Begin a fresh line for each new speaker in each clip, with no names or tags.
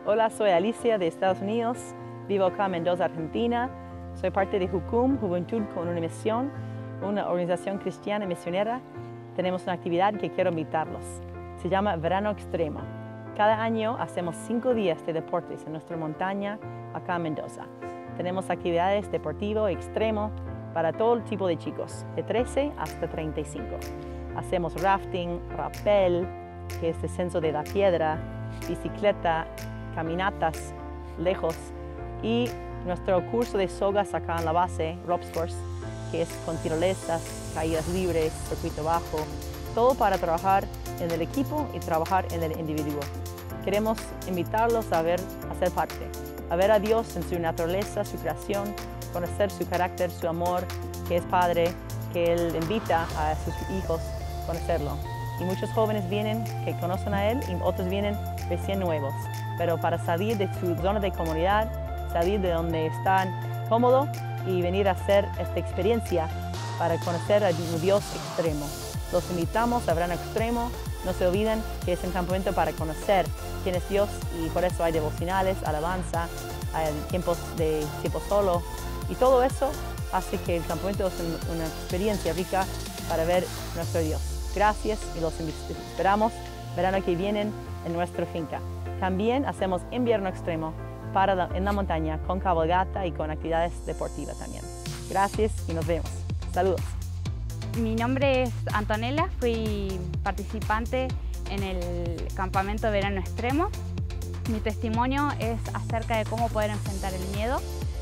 Hola, soy Alicia de Estados Unidos, vivo acá en Mendoza, Argentina. Soy parte de Jucum, Juventud con una Misión, una organización cristiana y misionera. Tenemos una actividad que quiero invitarlos. Se llama Verano Extremo. Cada año hacemos 5 días de deportes en nuestra montaña acá en Mendoza. Tenemos actividades deportivo extremo para todo tipo de chicos, de 13 hasta 35. Hacemos rafting, rappel, que es descenso de la piedra, bicicleta, caminatas lejos y nuestro curso de sogas acá en la base, Ropes Course, que es con tirolesas, caídas libres, circuito bajo, todo para trabajar en el equipo y trabajar en el individuo. Queremos invitarlos a ser parte, a ver a Dios en su naturaleza, su creación, conocer su carácter, su amor, que es Padre, que Él invita a sus hijos a conocerlo. Y muchos jóvenes vienen que conocen a Él y otros vienen recién nuevos. Pero para salir de su zona de comodidad, salir de donde están cómodos y venir a hacer esta experiencia para conocer a un Dios extremo. Los invitamos a Verano Extremo. No se olviden que es un campamento para conocer quién es Dios y por eso hay devocionales, alabanza, hay tiempo solo y todo eso hace que el campamento sea una experiencia rica para ver nuestro Dios. Gracias y los esperamos verano que viene en nuestra finca. También hacemos invierno extremo en la montaña con cabalgata y con actividades deportivas también. Gracias y nos vemos. Saludos.
Mi nombre es Antonella, fui participante en el campamento Verano Extremo. Mi testimonio es acerca de cómo poder enfrentar el miedo.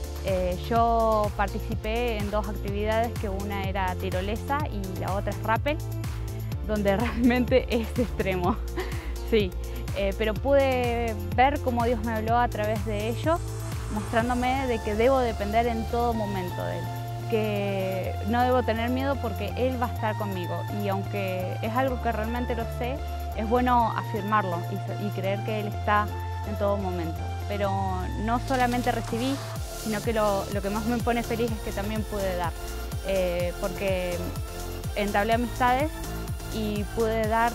Yo participé en 2 actividades, que una era tirolesa y la otra es rappel, donde realmente es extremo. Sí, pero pude ver cómo Dios me habló a través de ello, mostrándome de que debo depender en todo momento de Él, que no debo tener miedo porque Él va a estar conmigo, y aunque es algo que realmente lo sé, es bueno afirmarlo y creer que Él está en todo momento. Pero no solamente recibí, sino que lo que más me pone feliz es que también pude dar, porque entablé amistades y pude dar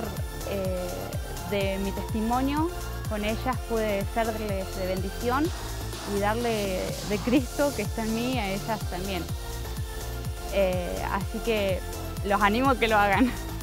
de mi testimonio, con ellas pude serles de bendición y darle de Cristo que está en mí a ellas también. Así que los animo a que lo hagan.